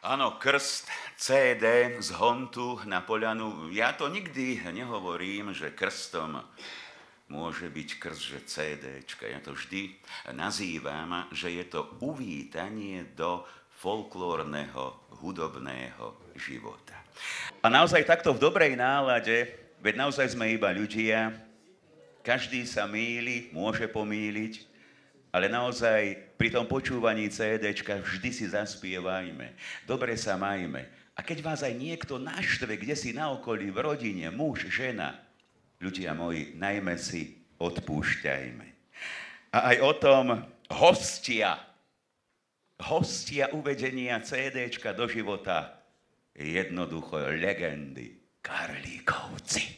Áno, krst CD z Hontu na Poľanu. Ja to nikdy nehovorím, že krstom môže byť krst, že CDčka. Ja to vždy nazývam, že je to uvítanie do folklórneho, hudobného života. A naozaj takto v dobrej nálade, veď naozaj sme iba ľudia, každý sa mýli, môže pomýliť, ale naozaj pri tom počúvaní CDčka vždy si zaspievajme, dobre sa majme. A keď vás aj niekto naštve, kde si na okolí, v rodine, muž, žena, ľudia moji, najmä si odpúšťajme. A aj o tom hostia uvedenia CDčka do života, jednoducho legendy, Karlíkovci.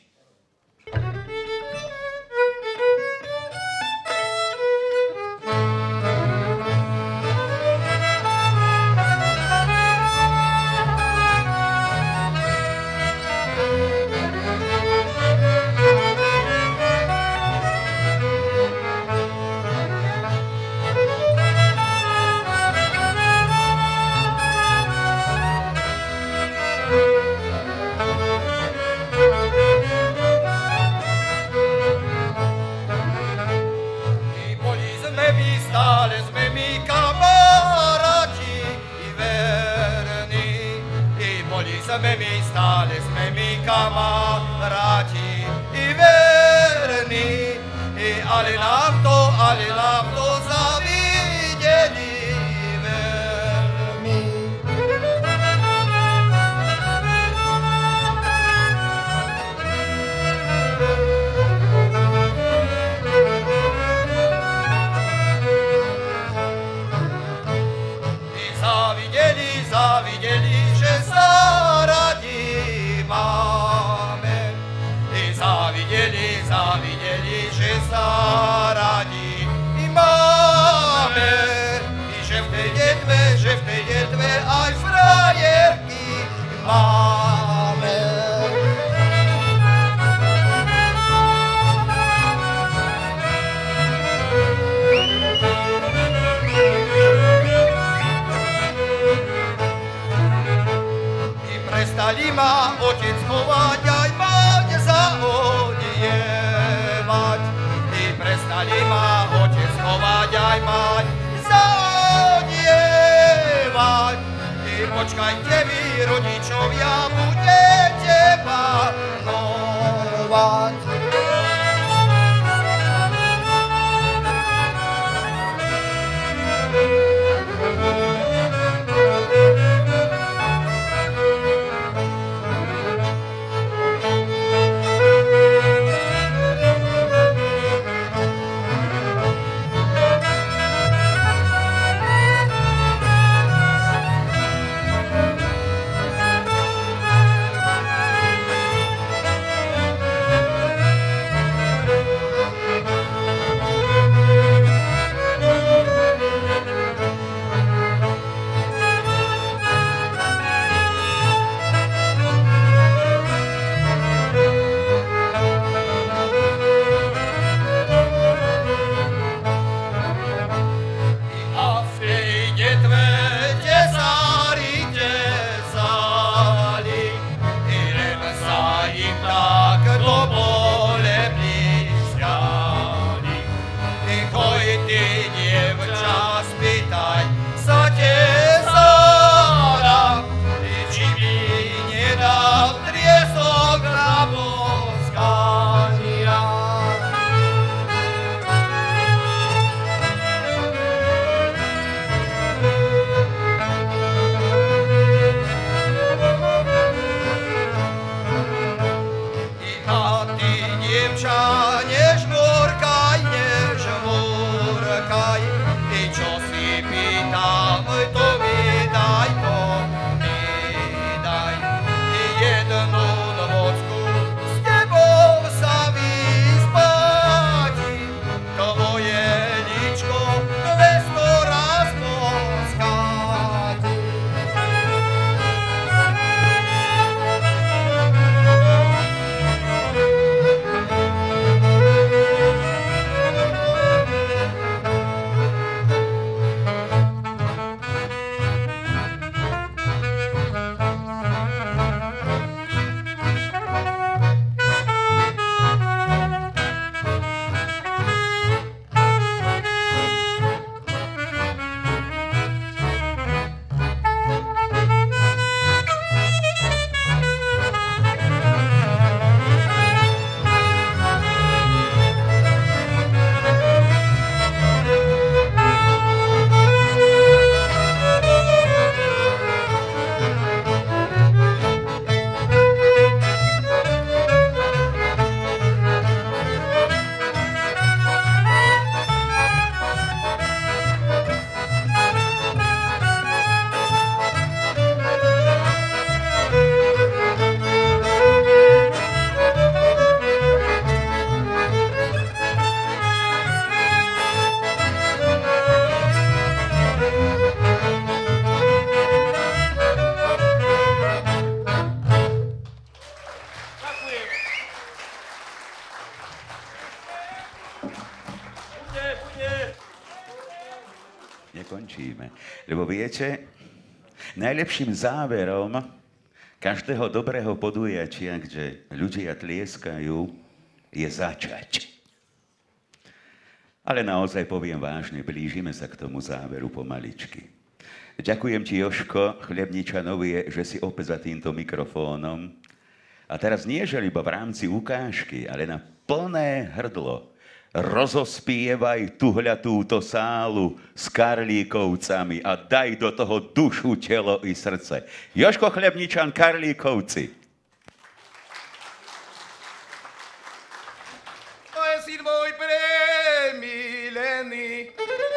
Sme mi kamaráti i verní, ale nám to zavideli veľmi. I zavideli, že sa máme. I zavideli, že sa radi máme. I že v tej detve aj frajerky máme. Prestali ma otec chovať, aj mať zaodievať. I prestali ma otec chovať, aj mať zaodievať. I počkajte vy, rodičovia, budete panovať. končíme. Lebo viete, najlepším záverom každého dobrého podujatia, kde ľudia tlieskajú, je začať. Ale naozaj poviem vážne, blížime sa k tomu záveru pomaličky. Ďakujem ti, Jožko Chlebničanovi, že si opäť za týmto mikrofónom. A teraz nie, že iba v rámci ukážky, ale na plné hrdlo rozospievaj tuhľa túto sálu s Karlíkovcami a daj do toho dušu, telo i srdce. Jožko Chlebničan, Karlíkovci. To je syn môj premilený.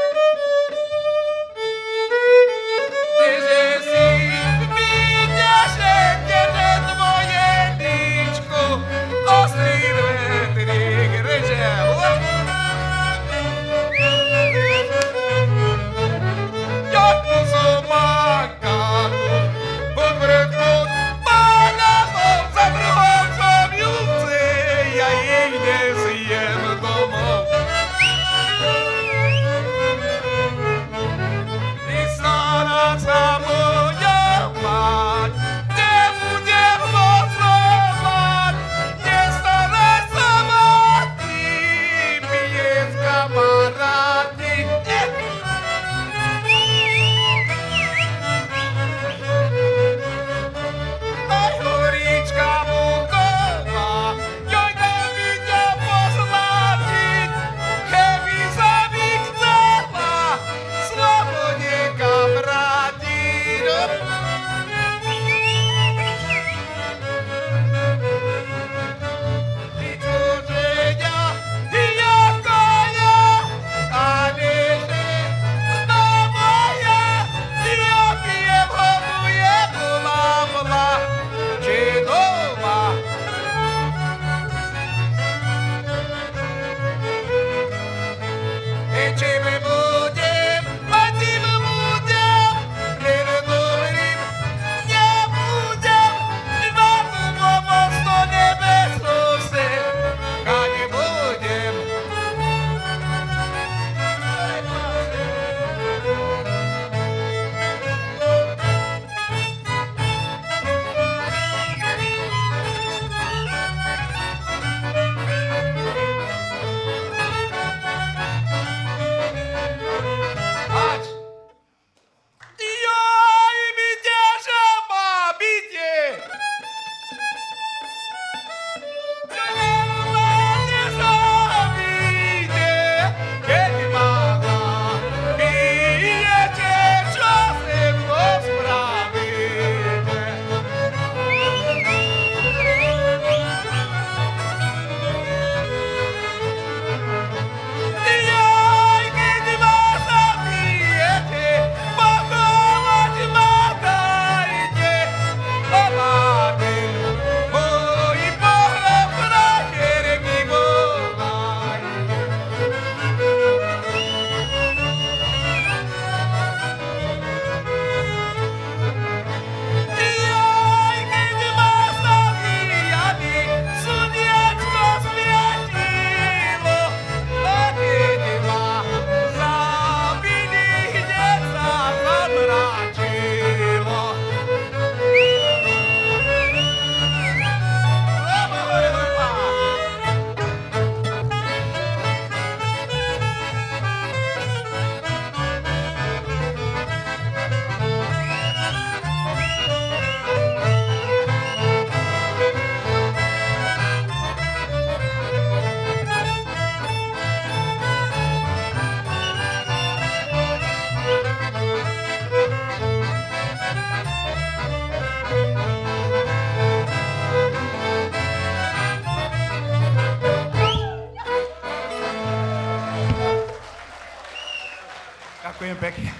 Ďakujem pekne.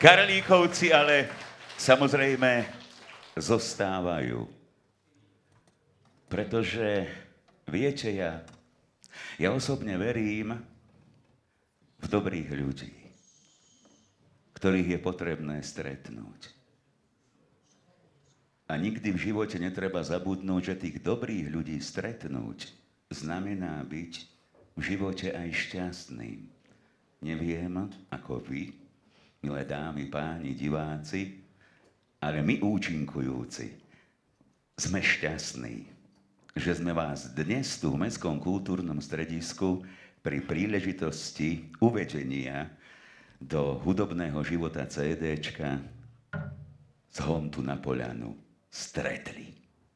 Karlíkovci ale samozrejme zostávajú. Pretože, viete, ja osobne verím v dobrých ľudí, ktorých je potrebné stretnúť. A nikdy v živote netreba zabudnúť, že tých dobrých ľudí stretnúť znamená byť v živote aj šťastným. Neviem, ako vy, milé dámy, páni, diváci, ale my účinkujúci sme šťastní, že sme vás dnes tu v Mestskom kultúrnom stredisku pri príležitosti uvedenia do hudobného života CDčka z Hontu na Poľanu stretli.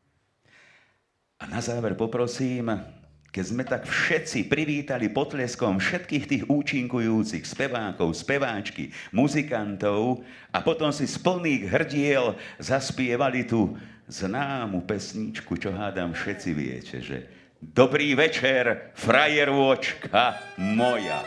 A na záver poprosím, keď sme tak všetci privítali potleskom všetkých tých účinkujúcich spevákov, speváčky, muzikantov a potom si z plných hrdiel zaspievali tú známu pesničku, čo hádam všetci viete, že dobrý večer, frajerôčka moja.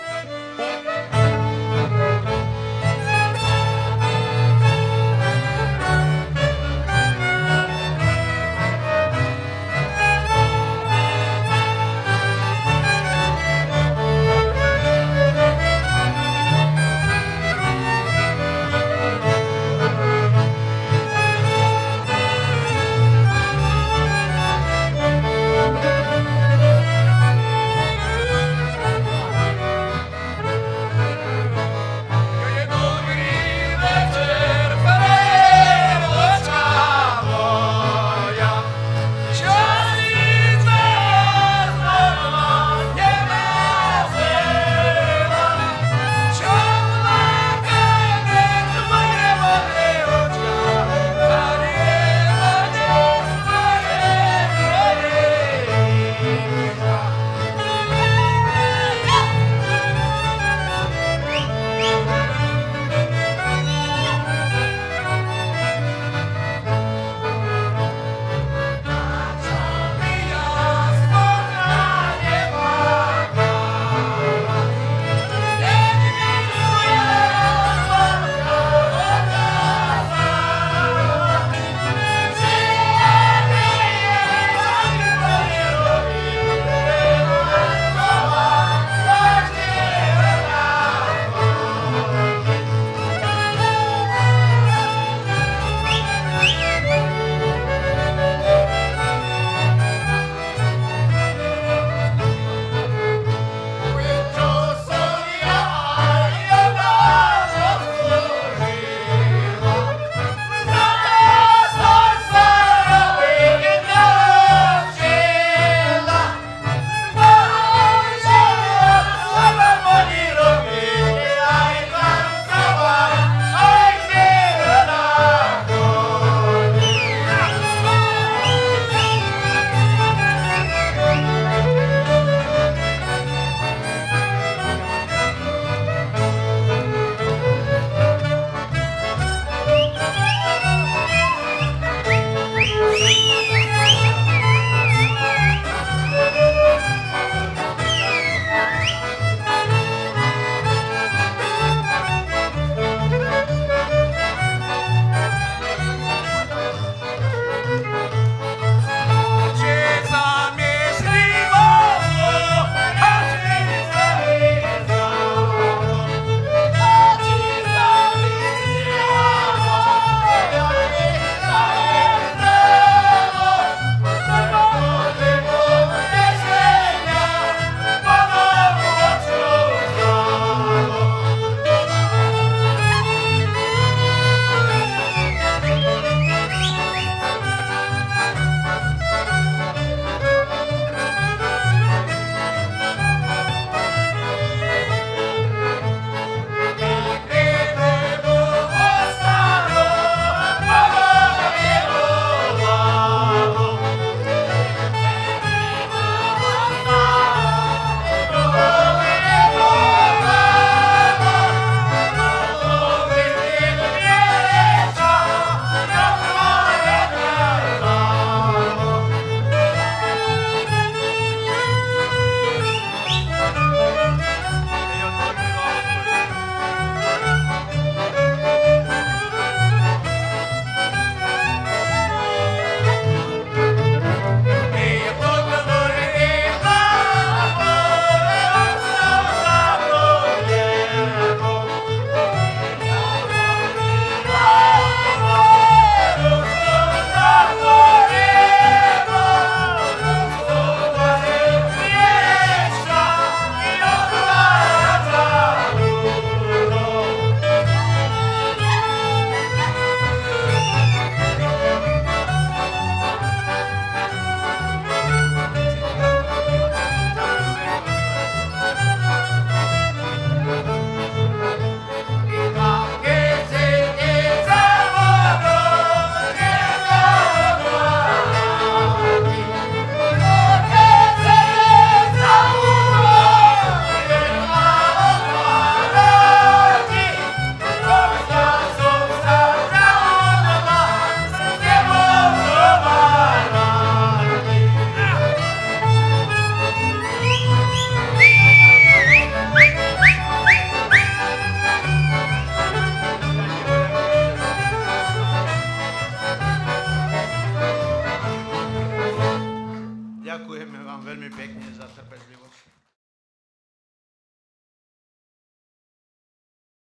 vám veľmi pekne za trpezlivosť.